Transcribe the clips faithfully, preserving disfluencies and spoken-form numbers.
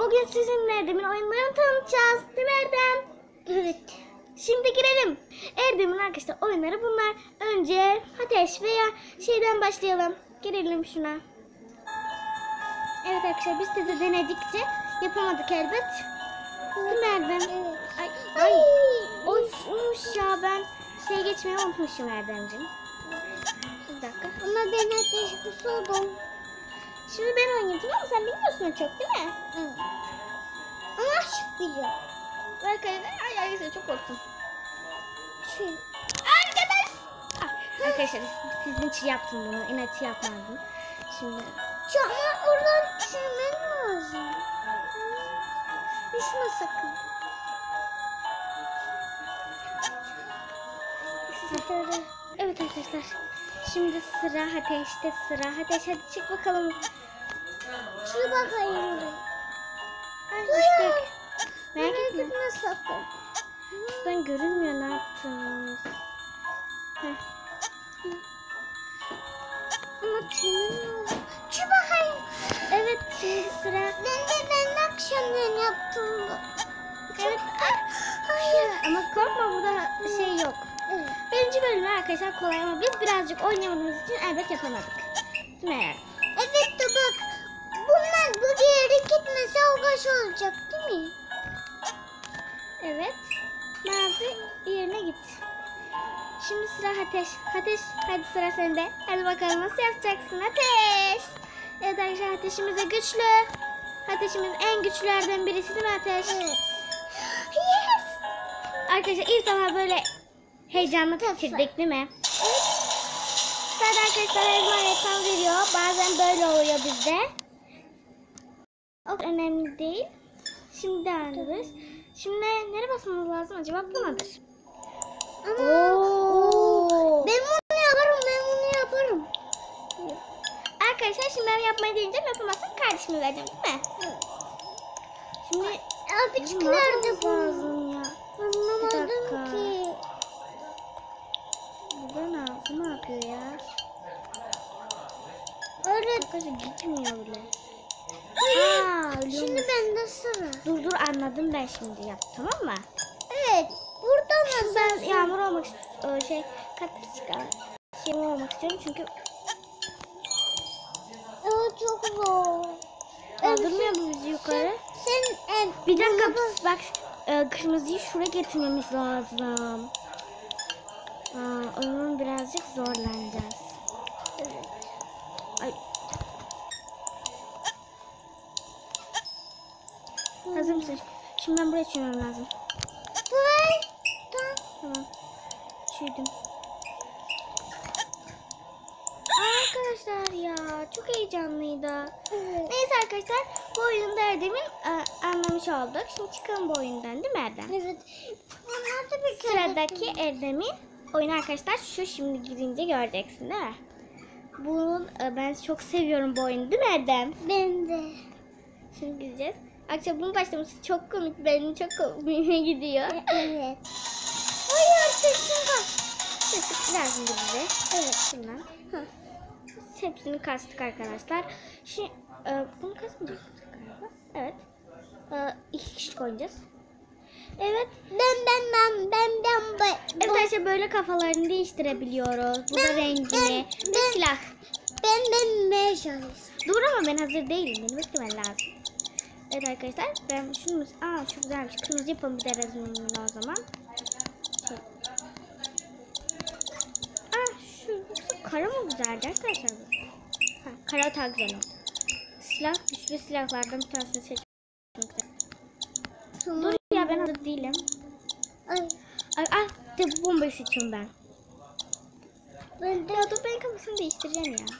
Bugün sizinle Erdem'in oyunlarını tanıtacağız. Değil mi Erdem? Evet. Şimdi girelim. Erdem'in arkadaşlar oyunları bunlar. Önce ateş veya şeyden başlayalım. Girelim şuna. Evet arkadaşlar biz de denedikçe yapamadık elbet. Değil mi Erdem? Evet. Ay, ay. Olmuş ya, ben şey geçmeyi unutmuşum Erdem'cim. Bir dakika. Ama ben ateş kusudum. Şimdi ben oynayacağım ama sen bilmiyorsun çok, değil mi? Evet. Ama aşık biliyor. Arkadaşlar ay arkadaşlar çok korktum. Şey. Arkadaş. Ah, arkadaşlar sizin için yaptım bunu. İnatçı yapmadım. Şimdi. Şu ama oradan düşürmen lazım. Düşme sakın. Evet arkadaşlar. Şimdi sıra ateşte sıra. Ateş hadi çık bakalım. Çık bakayım oraya. Ay düştük. Merak Merak etme. etme sakın. Şuradan görünmüyor ne yaptınız. Heh. Ama tüyün lazım. Çık bakayım. Evet şimdi sıra. Ben de ben akşamdan yaptım bu. Evet. Hayır. Ama korkma, burada şey yok. Evet. Birinci bölüm arkadaşlar kolay ama biz birazcık oynayamadığımız için elbet yapamadık. Değil mi? Evet de bak. Bunlar bu yere gitmese o baş olacak değil mi? Evet. Mavi yerine git. Şimdi sıra Ateş. Ateş hadi sıra sende. Hadi bakalım nasıl yapacaksın Ateş. Evet arkadaşlar ateşimiz de güçlü. Ateşimiz en güçlülerden birisi değil mi Ateş? Evet. Yes. Arkadaşlar ilk defa böyle heyecanlı geçirdik değil mi? Evet. Zaten arkadaşlar her zaman reklam veriyor. Bazen böyle oluyor bizde. O önemli değil. Şimdi devam ediyoruz. Şimdi nereye basmamız lazım acaba? Bunadır. Ama Oo. ben bunu yaparım, ben bunu yaparım. Arkadaşlar şimdi ben yapmayı deneyeceğim. Yapamazsam kardeşime vereceğim değil mi? Evet. Şimdi Abicik ne nerede yapmamız bu? lazım ya? Anlamadım dakika. ki. Burada ne, bu ne yapıyor ya? Öyle. Arkadaşlar gitmiyor bile. Hayır. Aa, Şimdi bende sıra. Dur dur anladım ben şimdi yap, tamam mı? Evet. Burada mı? Şimdi ben yağmur olmak istiyorum. Şey kat çıkar. Şey olmak istiyorum çünkü Evet çok zor. kaldırmıyor bu bizi yukarı. Sen en Bir dakika bak, e, kırmızıyı şuraya getirmemiz lazım. Aa, onun birazcık zorlanacağız. Evet. Ay. Hazır mısın? Şimdi ben buraya çürümem lazım. Vay. Tamam. Tamam. Çürdüm. Arkadaşlar ya çok heyecanlıydı. Evet. Neyse arkadaşlar bu oyunda Erdem'in e, anlamış olduk. Şimdi çıkalım bu oyundan değil mi Erdem? Evet. Onlar da bir kere. Sıradaki Erdem'in oyunu arkadaşlar şu, şimdi girince göreceksin değil mi? Bunun e, ben çok seviyorum bu oyunu değil mi Erdem? Ben de. Şimdi gideceğiz. Arkadaşlar bunun başlaması çok komik. Benim çok komiğime gidiyor. Evet. Hayır sesin bak. Sesi lazım bize. Evet. Şundan. Hı. Hepsini kastık arkadaşlar. Şimdi e, bunu kasmayacaktık galiba. Evet. E, iki kişilik oynayacağız. Evet. Ben ben ben ben ben ben. Evet arkadaşlar böyle kafalarını değiştirebiliyoruz. Bu da Ben- rengini. ben- Bu ben- silah. Ben ben meşales. Dur ama ben hazır değilim. Beni beklemen lazım. Evet arkadaşlar ben şunu... Aa çok güzelmiş. Kırmızı yapalım bir de resimini o zaman. Şöyle. Aa şu yoksa kara mı güzeldi arkadaşlar bu? Ha, kara daha güzel oldu. Silah, güçlü silahlardan bir tanesini seçmek güzel. Dur ya ben hazır değilim. Ay. Ay, ay de bu bombayı seçiyorum ben. Ben de. Ya dur ben kafasını değiştireceğim ya.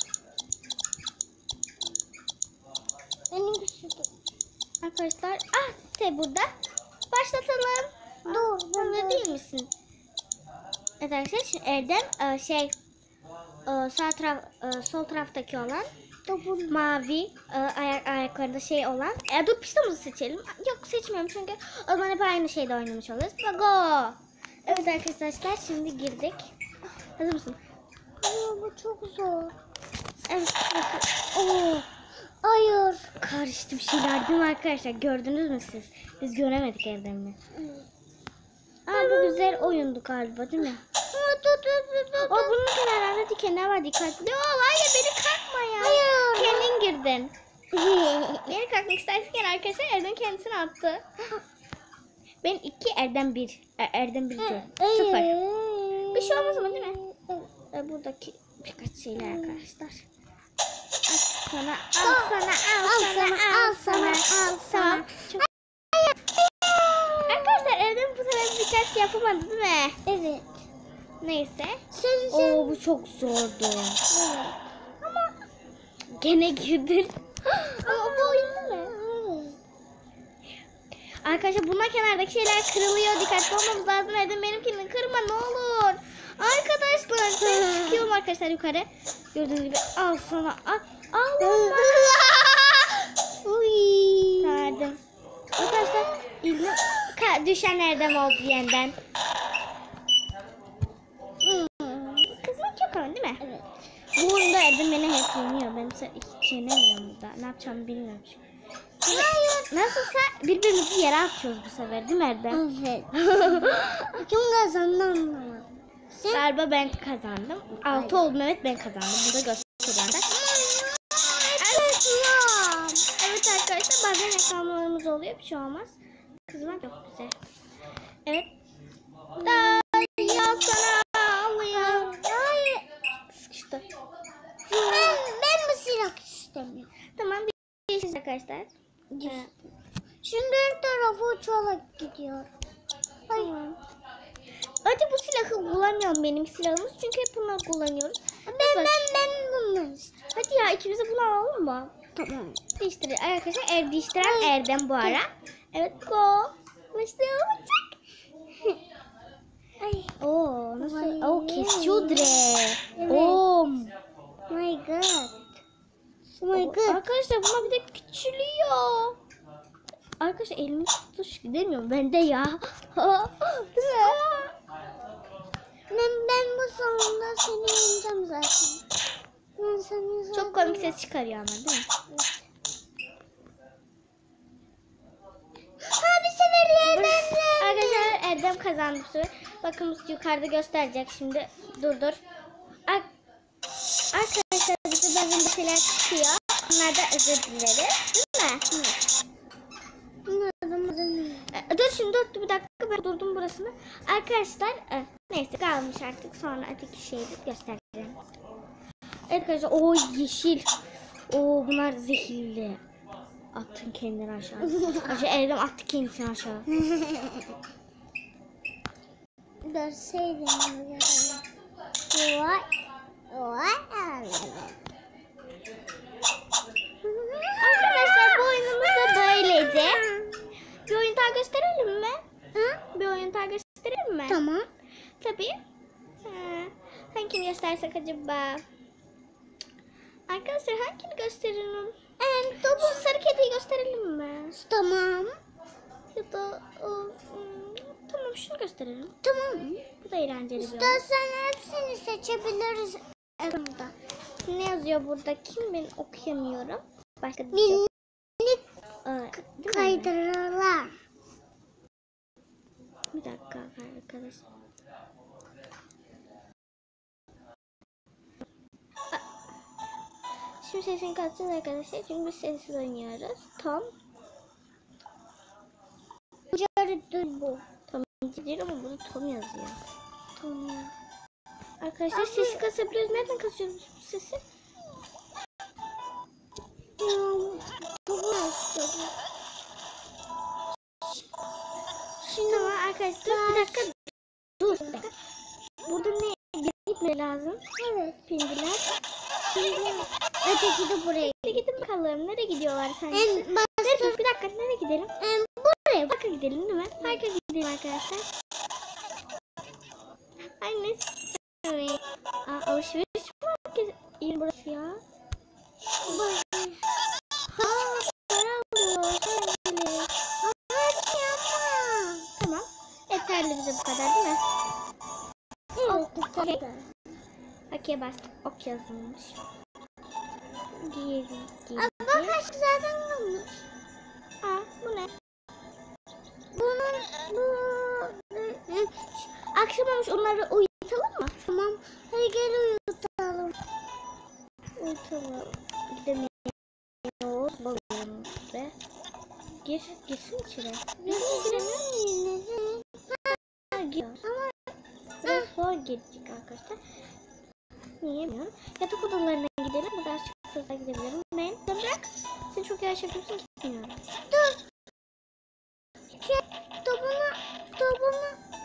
Benim güçlüdüm. Arkadaşlar ah de burada. Başlatalım. Dur, ben Hazır de- değil misin? Evet arkadaşlar şimdi Erdem e, şey e, sağ taraf e, sol taraftaki olan Dokun. mavi e, ayak ayaklarında şey olan. E, dur pistolumuzu seçelim. Yok seçmiyorum çünkü o zaman hep aynı şeyde oynamış oluruz. Go. Evet arkadaşlar şimdi girdik. Hazır mısın? Aa, bu çok zor. Evet. şurası. Oo. Hayır. Karıştı bir şeyler değil mi arkadaşlar? Gördünüz mü siz? Biz göremedik Erdem'i. Aa, bu güzel oyundu galiba değil mi? O bunun kenarında dikenler var, dikkatli ol. Hayır, beni kalkma ya. Hayır. Kendin girdin. Beni kalkmak isterken arkadaşlar Erdem kendisini attı. Ben iki, Erdem bir. Er- Erdem bir diyor. Sıfır. Bir şey olmaz ama değil mi? E, buradaki birkaç şeyler arkadaşlar. Al sana, al sana, al sana, al sana, al sana. Çok... Arkadaşlar Erdem bu sefer birkaç şey yapamadı değil mi? Evet. Neyse. Sen sen. Oo, bu çok zordu. Evet. Ama gene girdin. Ama bu oyun değil mi? Evet. Arkadaşlar bunlar kenardaki şeyler kırılıyor. Dikkatli olmamız lazım. Erdem benimkini kırma ne olur. Arkadaşlar ben çıkıyorum arkadaşlar yukarı. Gördüğünüz gibi al sana al. Al. Uy. Erdem. Arkadaşlar ilmi Ka- düşen Erdem oldu yeniden. Kızmak yok ama değil mi? Evet. Bu oyunda Erdem beni hep yeniyor. Ben mesela hiç yenemiyorum burada. Ne yapacağımı bilmiyorum çünkü. Hayır. Nasılsa birbirimizi yere atıyoruz bu sefer değil mi Erdem? Evet. Kim kazandı anlamadım. Sen. Galiba ben kazandım. Altı oldum, evet ben kazandım. Burada gösteriyorum da. Evet. Evet arkadaşlar bazen yakalanmalarımız oluyor. Bir şey olmaz. Kızmak yok bize. Evet. Da ya sana alıyor. Hayır. Sıkıştı. Ben, ben bu silah istemiyorum. Tamam bir şey arkadaşlar. Evet. Şimdi her tarafı uçarak gidiyor. Tamam. Hadi bu silahı kullanmayalım benim silahımız. Çünkü hep bunu kullanıyoruz. Ben ben ben bunu istiyorum. Hadi ya ikimiz de bunu alalım mı? Tamam. Değiştirir. Arkadaşlar ev değiştiren Erdem bu ara. Evet go. Başlayalım. Ay. Oo nasıl? Vay. Oo kesiyor direkt. Evet. Oo. My God. Oh my God. Arkadaşlar buna bir de küçülüyor. Arkadaşlar elimi tutuş gidemiyorum ben de ya. Değil mi? Ben, ben bu sonunda seni yeneceğim zaten. Ben seni zaten... Çok komik ses çıkarıyor ama değil mi? Ha bir sefer yerden Arkadaşlar Erdem kazandı bu sefer. Bakın yukarıda gösterecek şimdi. Dur dur. Ar Arkadaşlar bize bazen bir şeyler çıkıyor. Onlardan özür dileriz. Değil mi? E, dur şimdi dur bir dakika ben durdum burasını. Arkadaşlar e, neyse kalmış artık sonra öteki şeyi göstereceğim. Arkadaşlar o yeşil. O bunlar zehirli. Attın kendini aşağı. Aşağı Erdem attı kendisini aşağı. Görseydim. Vay. Vay. Arkadaşlar bu oyunumuz da böyleydi. Bir oyun daha gösterelim mi? Ha? Bir oyun daha gösterelim mi? Tamam. Tabii. Ha, hangini göstersek acaba? Arkadaşlar hangini gösterelim? En Bu sarı kediyi gösterelim mi? Tamam. Ya da o, hmm, tamam şunu gösterelim. Tamam. Bu da eğlenceli bir oyun. İstersen hepsini seçebiliriz. Elimde. Ne yazıyor burada? Kim ben okuyamıyorum. Başka bir şey yok. Minik Aa, değil mi? kaydırırlar. Bir dakika arkadaşlar. Şimdi sesini katsın arkadaşlar. Çünkü biz sessiz oynuyoruz. Tom. Jarıdır bu. Tom değil ama burada Tom yazıyor. Tom. Arkadaşlar sesi kasabiliyoruz. Nereden kasıyoruz bu sesi? Şimdi ama arkadaşlar bir dakika dur. Bir dakika. Burada ne gitme lazım? Evet. Pindiler. Öteki de buraya. Hadi gidin bakalım. Nereye gidiyorlar sence? En Nereye, dur, bir dakika nereye gidelim? en Buraya parka gidelim değil mi? Parka gidelim arkadaşlar. Ay neyse. Aa, alışveriş merkezi. İyi burası ya. Aa, para alıyor. Sevgili. Hadi yapma. Tamam. Yeterli bize bu kadar değil mi? Evet, Ok, bu okey. kadar. Okey bastık. Ok yazılmış. Geri geri. Aa, bak Kaç zaten olmuş. Aa, bu ne? Bunun bu Akşam olmuş, onları uyutalım mı? tamam. Hadi gel uyutalım. Uyutalım. Gidemiyoruz. Balığım be. Gir, girsin içeri. Niye giremiyor? Neden? Ha, gir. Ama Biraz zor girecek arkadaşlar. Niye bilmiyorum. Yatak odalarına gidelim. Biraz çıksa gidebilirim. Ben de bırak. Sen çok yavaş yapıyorsun, gitmiyorum. dur. Şey, topunu topunu.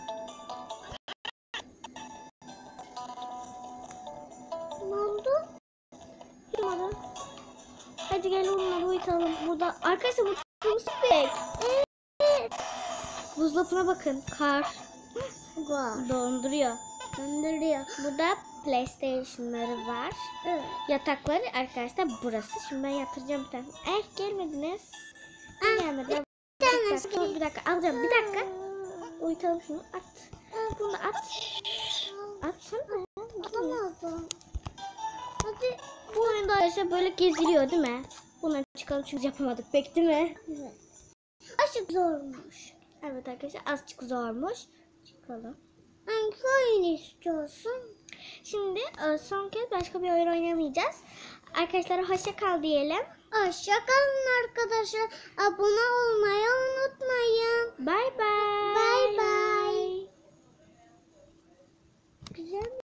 Ne oldu? Uyumadı. Hadi gel onları uyutalım. Burada arkadaşlar mutfağımız pek. Evet. Buzdolabına bakın. Kar. Var. Donduruyor. Döndürüyor. Burada PlayStation'ları var. Evet. Yatakları arkadaşlar burası. Şimdi ben yatıracağım bir tane. Eh, gelmediniz. Ah, Gelmedi. Bir Bir tanesi dakika, dur, bir dakika alacağım. Bir dakika. Uyutalım şunu. At. Bunu at. Atsana. Gitmiyor. Atamadım. Hadi. Bu oyunda arkadaşlar böyle geziliyor değil mi? Bunları çıkalım çünkü yapamadık pek değil mi? Evet. Aşık zormuş. Evet arkadaşlar azıcık zormuş. Çıkalım. Hangi oyunu istiyorsun? Şimdi e, son kez başka bir oyun oynamayacağız. Arkadaşlara hoşça kal diyelim. Hoşça kalın arkadaşlar. Abone olmayı unutmayın. Bye bye. Bye bye. Güzel mi?